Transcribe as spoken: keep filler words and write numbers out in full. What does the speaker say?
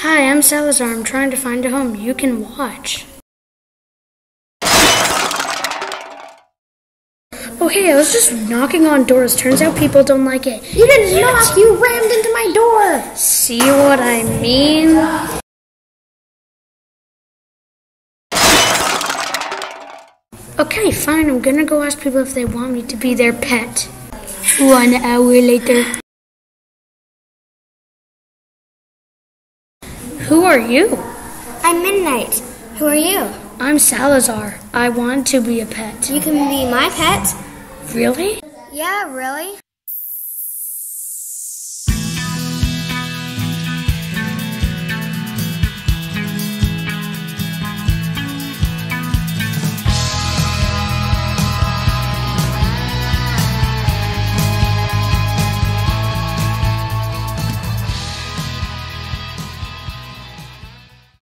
Hi, I'm Salazar. I'm trying to find a home. You can watch. Oh, hey, I was just knocking on doors. Turns out people don't like it. You didn't knock, you rammed into my door. See what I mean? Okay, fine. I'm gonna go ask people if they want me to be their pet. One hour later. Who are you? I'm Midnight. Who are you? I'm Salazar. I want to be a pet. You can be my pet. Really? Yeah, really?